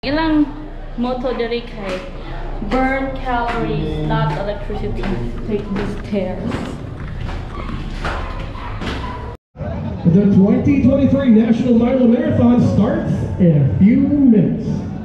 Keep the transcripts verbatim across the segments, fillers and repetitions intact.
Ilang moto diri kay burn calories, not electricity. Take the stairs. The twenty twenty-three National Milo Marathon starts in a few minutes.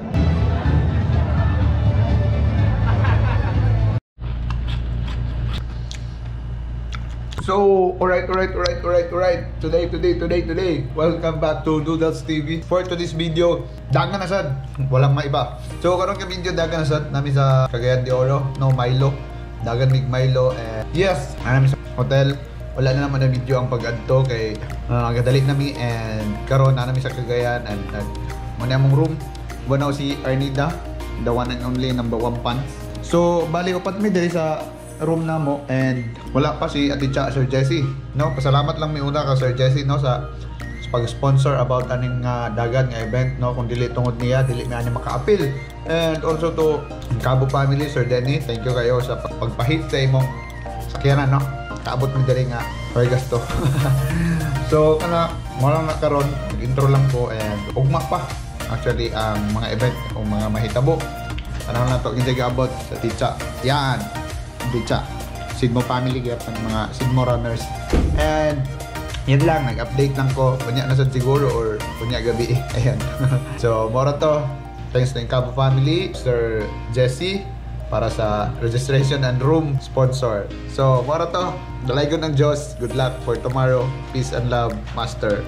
So, alright, alright, alright, alright, alright. Today, today, today, today. Welcome back to Doodles T V. For today's video, dagan na sad. Walang maiba. So, karon ka video dagan na sad nami sa Cagayan de Oro, no Milo. Dagan mig Milo and yes, nami sa hotel. Wala na naman na video ang pag-adto kay uh, gadali nami and karon na nami sa Cagayan and uh, muna among room. Bunaw si Arnida, the one and only number one pants. So, bali upat mi diri sa room na mo and wala pa si Ate Cha, Sir Jesse, no? Pasalamat lang mi una ka Sir Jesse, no, sa, sa pag-sponsor about aning uh, dagan nga event, no? Kung dili tungod niya, dili mi ani maka-appeal. And also to Cabo family, Sir Denny, thank you kayo sa pagpahit sa imong sakyanan, no? Kaabot mi diri nga or gasto. So kana mo lang na karon, intro lang ko and ugma pa actually ang mga event o mga mahitabo. Ano na to ginagamot sa Ticha. Yan. Ticha. Sidmo family gyapon mga Sidmo runners. And yan lang, nag-update lang ko. Kunya na sad siguro or kunya gabi. Ayan. So, mora to. Thanks to Cabo family, Sir Jesse para sa registration and room sponsor. So, mora to. Dalaygon ng Diyos. Good luck for tomorrow. Peace and love, Master.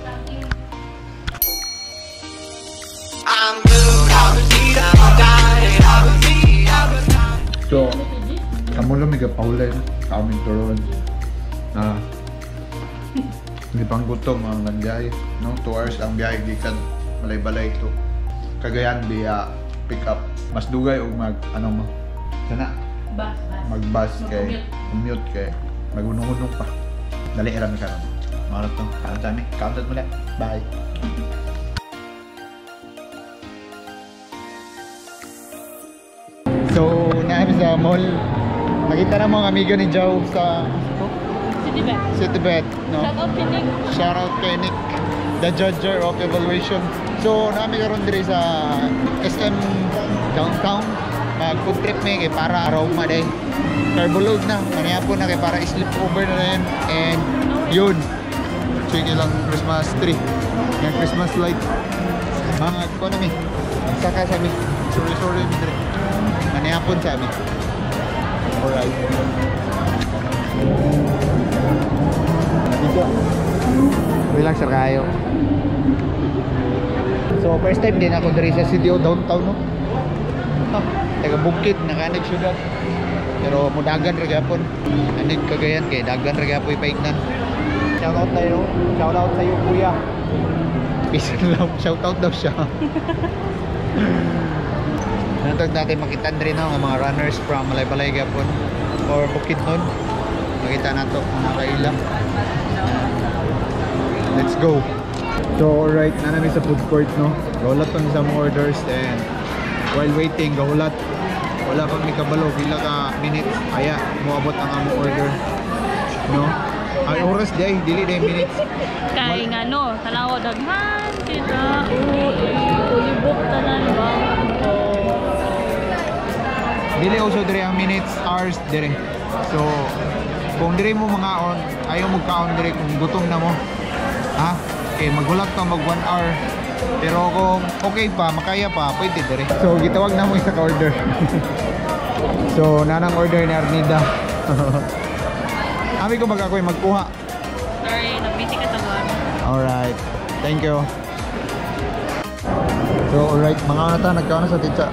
I'm good. I was deep. I died. I was deep. I was deep. So, amo lang miga paulan kaming turon na hindi pang gutom ang biyahe, no? two hours ang biyahe gikan balay-balay to Cagayan via pick up. Mas dugay og mag ano mo sana Bus, bus. mag-bus kay commute kay magunong-unong pa. Dali ra mi karon. Mara to karon mi counted mo na. Bye. So, naami sa mall. Nakita na mga amigo ni Joe sa Citybet. Citybet, no? Shout out kay Nick. Shout out kay Nick, the judger of evaluation. So, naami karon diri sa S M downtown. Mag food trip mi kay para araw ma day. Carbulog na. Kaniya po na kay para sleep over na rin. And yun. Sige lang Christmas tree. Yung Christmas light. Mga ko na mi. Saka sabi. Sorry, sorry, Midre. Kaniya po sabi. Alright. Relax sir kayo. So first time din ako diri sa C D O downtown, no? Ha, taga Bukid, nakanig syudad. Pero mudagan ra gyapon. Anig Cagayan kay dagan ra gyapon paignan. Shout out tayo. Shout out sa iyo kuya. Peace and love. Shout out daw siya. Natag natin makita rin no, mga runners from Malay-Balay gyapon or Bukidnon. Makita nato mga kaila. Let's go. So alright, na namin sa food court, no. Gaulat pang sa mga orders and while waiting, gaulat. Wala pang mikabalo, pila ka minutes. Aya, muabot ang among order. No? Ay oras day, dili day minutes. Kay nga no, tanaw daghan kita. Oh, ulibok tanan ba? Dili also dire ang minutes, hours dire. So, kung dire mo mga on, ayaw mo ka-on dire kung gutom na mo. Ha? Okay, magulat ka mag one hour. Pero kung okay pa, makaya pa, pwede dire. So, gitawag na mo isa ka-order. So, nanang order ni Arnida. Ami ko mag-ako'y magkuha. Sorry, nag-busy ka taguan. Alright, thank you. So, alright, mga ata, nagkaon na sa Ticha.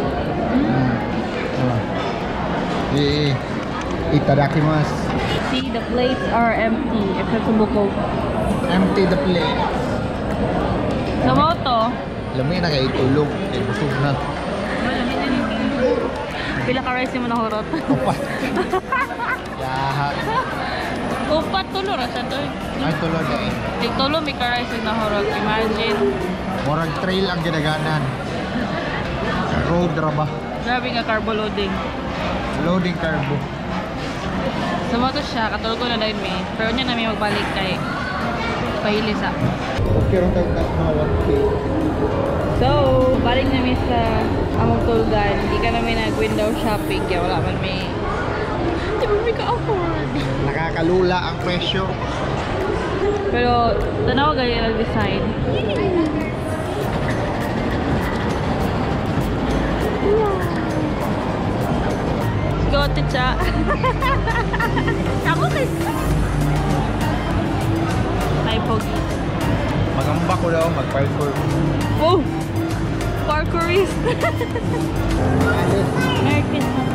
I itadakimasu. See, the plates are empty. Accessible coke. Empty the plate. Sa moto, Lami na kay tulog, kay busog na. malamit na nito. Pila ka rice mo na horot. Upat. Lahat. Upat tulo ra sa to. Ay tulog na eh. Tig tulo mi ka rice na horot. Imagine. Murag trail ang ginaganan. Road ra ba? Grabe nga carbo loading. Loading carbo. Sa moto siya, katulog ko na dahil may. Pero niya namin magbalik kay pahilis ah. Okay, ron tayo na mga one K. So, balik namin sa among tulgan. Hindi ka namin nag-window shopping kaya wala man may... Hindi mo may ka-afford. Nakakalula ang presyo. Pero, tanaw ganyan ang design. Let's go, Ticha. Ako kay... Ay, pogi. Magamba ko daw, mag-parkour. Oh! Parkourist! Merry Christmas.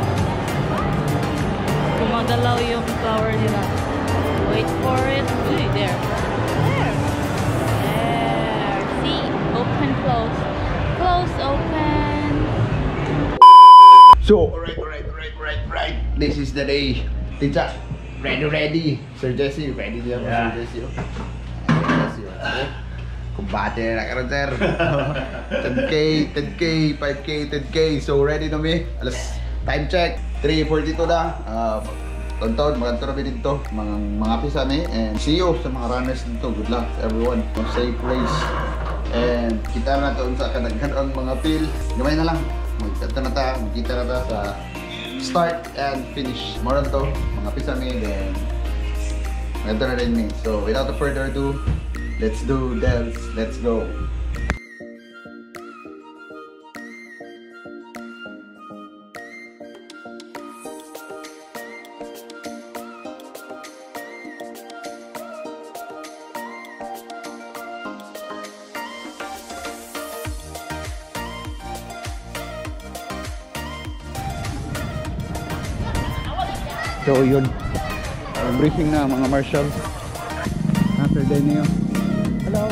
Gumagalaw yung flower nila. Wait for it. Uy, there. There. There. See? Open, close. Close, open. So, alright, alright, alright, alright, alright. This is the day. Tinsa, ready, ready. Sir Jesse, ready niya po, Yeah. Sir Jesse. oh. Sir Jesse, oh. Kumbate na karon sir. ten K, ten K, five K, ten K. So, ready na mi. Alas, time check. three forty-two na. Uh, Taon-taon, maganto na dito. Mga, mga pisa mi. And see you sa mga runners dito. Good luck everyone. On safe race. And kita na ito sa kanag-kanang mga pil. Gamay na lang. Magkita na ta, magkita na ta sa start and finish. Moran to, mga pisa mi, then maganda na rin mi. So without further ado, let's do dance, let's go. So yun, uh, briefing na mga marshal. Saturday na yun. Hello.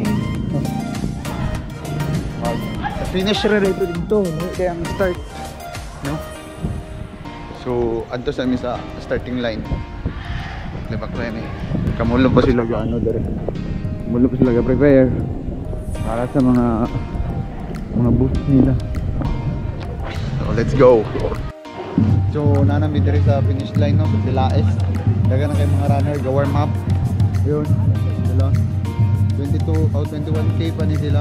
Uh, finish na rin dito, no? Kaya ang start, no? So anto sa amin sa starting line. Libak na yun eh. Kamulo pa sila gaano dari. Kamulo pa sila ga-prepare para sa mga mga boost nila. So let's go. So nanamid rin sa finish line no, sa Pilaes. Daga na kay mga runner, ga-warm up. Yun, sila. twenty-two o twenty-one K pa ni sila.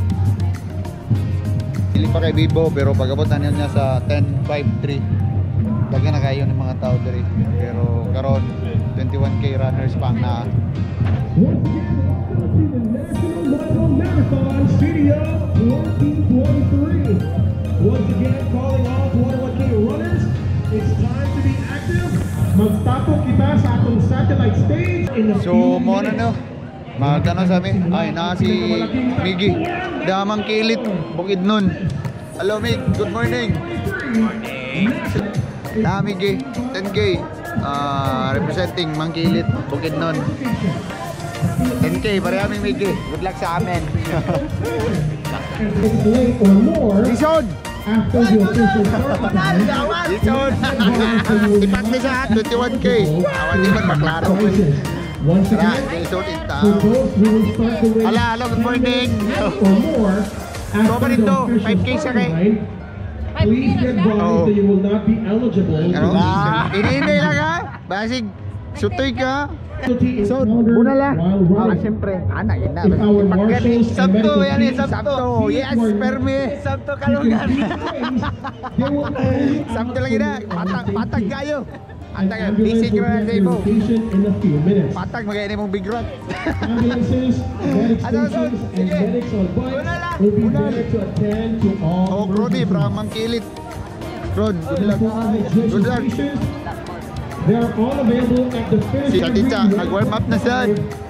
Hindi pa kay Bibo pero pag-abot na niya sa ten five three. Daga na kayo ng mga tao diri. Pero karon twenty-one K runners pa ang naa. Marathon Studio twenty twenty-three. Once again, calling all twenty-one K runners. It's time to be active. Magtapok kita sa atong satellite stage in the So mo na no. Magkano sa amin? Ay na si Miggy. Damang kilit bukid nun. Hello Mig, good morning. Morning. Na Miggy, ten K. Uh, representing Mangkilit, bukid nun. ten K, pareha aming Miggy. Good luck sa amin. or more Lison! after the official start time. Lison! Ipak ni sa twenty-one K. Awan di man maklaro. Once Tara, again, Lison in for town. those who will start the race Hala, hello, good morning. or more Go pa after the dito, official five K siya starting kay. line, please get advised Oh. that you will not be eligible to Ano? race. Iniinday lang ha? Basig, sutoy ka. Penalty is So, encountered una lang. while Ah, running. siyempre. Ana, yun na. If our marshals and Sabto, medical yan eh, teams sabto. feel Yes, were permi. not- Sabto you can keep pace, they will only Sabto lang yun ah. Patag, patag kayo. An Patag, ambulance busy will ka na get sa to your imo. location in a few minutes. Patag, magayin mong big rod. Ambulances, medic Ano, so, stations, and sige. medics on Una bike lang, will be una. there to attend to all Oh, Crony, emergencies. from Mangkilit. Cron, good luck. For our hydration Good luck. stations, they are all available at the finish Si Atitsa, nag-warm up na siya.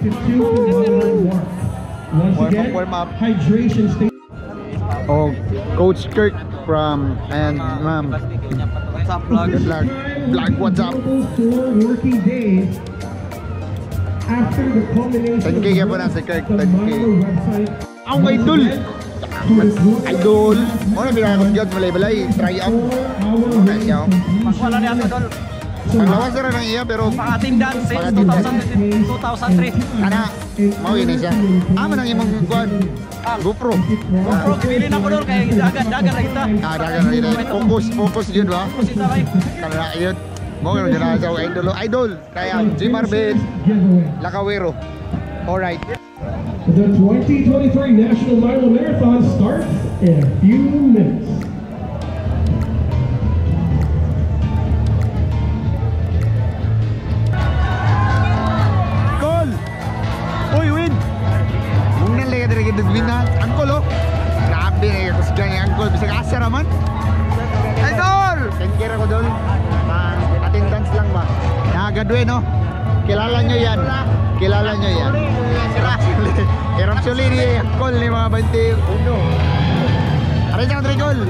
Once Warm up, again, warm up. hydration station. Oh, Coach Kirk from, and ma'am. What's up, vlog? Good luck. Vlog, what's up? Four working days after the culmination ten K ka po na si Kirk, of the ten K. Milo website. Ang idol! Idol! Mo na binakot yun, balay-balay. Try out. Okay, siya. Wala niya ito doon. Ang lawas na rin ang iya, pero Pang-attendance since two thousand three. kana, mawin na siya. Ama nang imong kuwan. GoPro. Bro, kibili na ko doon kaya dagan-dagan na kita. Ah, dagan na rin. Focus, focus yun ba? Kusita kayo. Kana yun. Mo ganun dyan na sa idol. Idol! Kaya, G. Marvin, Giveaway. Lakawero. Alright. The twenty twenty-three National Milo Marathon starts in a few minutes. Goal! Uy, win! Mung nalagay na rin win na. Angkol, oh. Grabe na yung kusgan yung angkol. Bisa ka-asa naman. Idol! Kengkira ko doon. Attendance lang ba? Nakagadwe, no? Kilala nyo yan. Kilala nyo yan. Erang suli ni angkol ni mga twenty uno. Aray siya ng gol.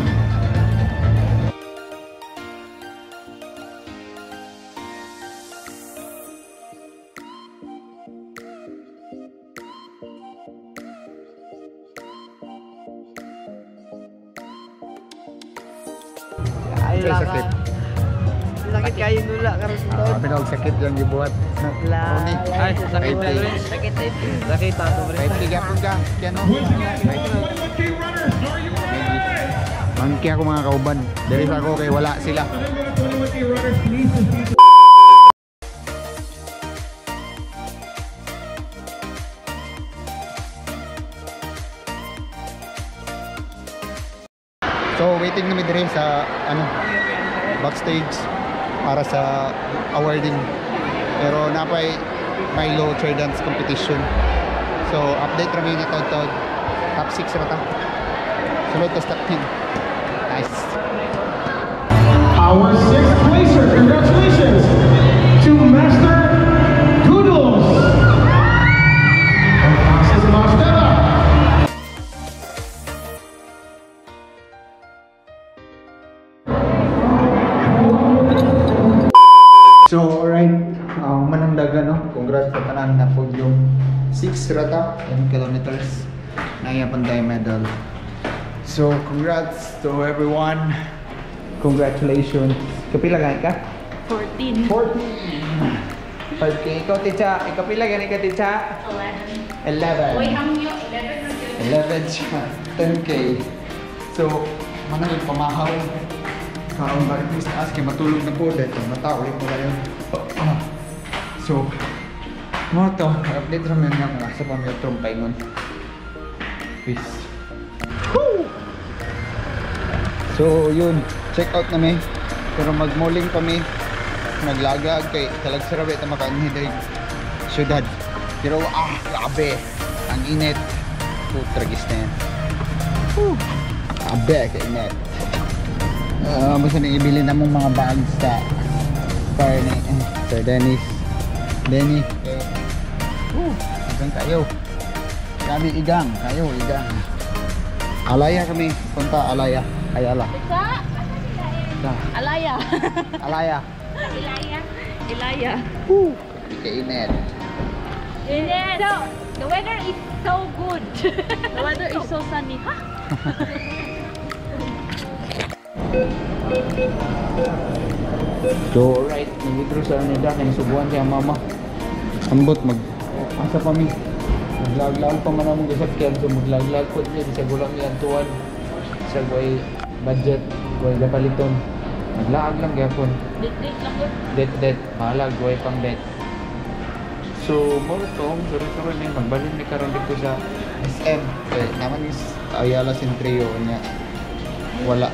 Ay Sa lang sakit. ah. Sakit kayo nula karon sa Ah, pinag sakit yang gibuhat. Ay, sakit na rin. Sakit na ito. Sakit ta to Kahit tigapon ka, kaya no? Once again, twenty-one K runners, are you ready? Mangki ako mga kauban. Dari sa ako kay wala sila. twenty-one K runners, please proceed. So waiting namin dire sa ano backstage para sa awarding. Pero napay Milo chair dance competition. So update kami na taod-taod. Top six ra ta. Sulod to top ten. Nice. Our sixth placer, congratulations to Master Doodles. From Foxes and Mostella. So alright, uh, manandagan no. Congrats sa tanan na podium. six rata ten kilometers. Nayapan tayo medal. So congrats to everyone. Congratulations. Kapila gani ka? fourteen. fourteen. five K. Ikaw, Ticha. Ikapila gani ka, Ticha? eleven. Uy, ang nyo, eleven. eleven siya. ten K. So, manang yung pamahaw. Karoon ba rin sa ask, matulog na po dito. Matao, ulit mo kayo. So, mga to, update naman nga mga sa pamilitong paingon. Peace. Woo! So, yun. Check out namin. Pero mag-mauling kami. Naglagag kay talag sarabi ito makaanhiday syudad. Pero ah, grabe. Ang init. Putragis na yan. Woo! Grabe, kainit. Uh, basta nang ibili na mong mga bags sa par ni eh, Sir Dennis Denny okay. Woo, igang kayo kami igang kayo igang Alaya kami punta Alaya Ayala Sa? Sa Alaya. Alaya Ilaya. Ilaya. Woo, kainit. Yes. So, the weather is so good. The weather is so sunny. Ha? So alright, nag-withdraw sa nila kaya subuhan siya mama. Ambot mag asa pa mi. Maglag-lag pa man among gasakyan so maglag-lag po niya sa gulang nilang tuwan. Sa way budget, way gapaliton. Maglaag lang gyapon. Dit-dit lang good. Det-det, mahalag way pang det. So mo to, suru-suru ni magbalin ni karon dito sa S M. Eh, naman is Ayala Centrio niya. Wala.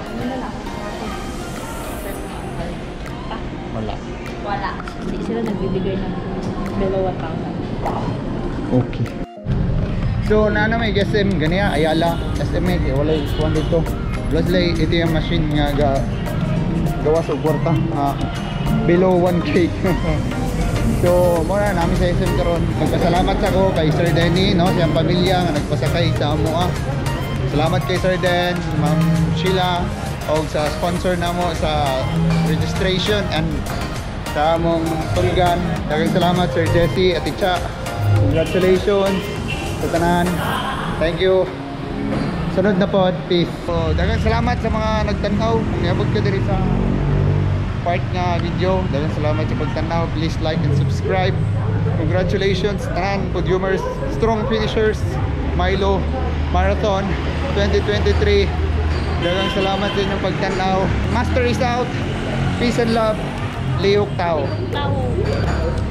Wala. Wala. Hindi sila nagbibigay ng below one thousand. Okay. So, na may S M ganiya Ayala S M eh wala iswan dito. Plus lay ito yung machine nga ga gawa sa kwarta uh, below one K. So, muna namin sa S M karon. Magpasalamat sa ko kay Sir Denny, no, siyang pamilya nga nagpasakay sa amo ah. Salamat kay Sir Den, Ma'am Sheila, o sa sponsor namo sa registration and sa among tulgan. Daghang salamat Sir Jesse at Ticha. Congratulations sa tanan. Thank you. Sunod na pod, peace. So, daghang salamat sa mga nagtanaw. Niabot ka diri sa part nga video. Daghang salamat sa pagtanaw. Please like and subscribe. Congratulations tanan podiumers, strong finishers, Milo Marathon twenty twenty-three. Daghang salamat sa inyong pagtanaw. Master is out. Peace and love. Liyok tao. Tao.